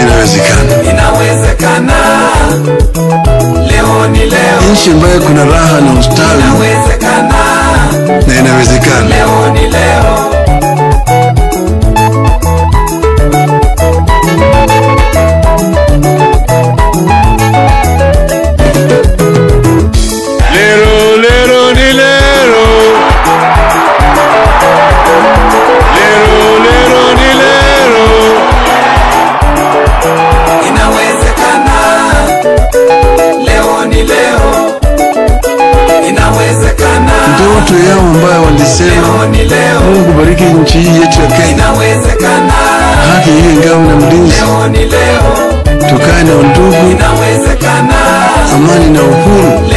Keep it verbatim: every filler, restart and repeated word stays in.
inawezekana. Inawezekana. Leo ni leo. Nchi ambayo kuna raha na ustawi. Inawezekana. Na inawezekana. Leo ni leo. Lero, lero ni lero. Lero, lero ni lero. Inawezekana. Leo ni leo. Inawezekana. Ndoto yao ambayo walisema Mungu bariki nchi hii yetu ya Kenya. Inawezekana. Haki iwe ngao na mlinzi. Leo ni leo. Tukae na undugu. Inawezekana. Amani na uhuru.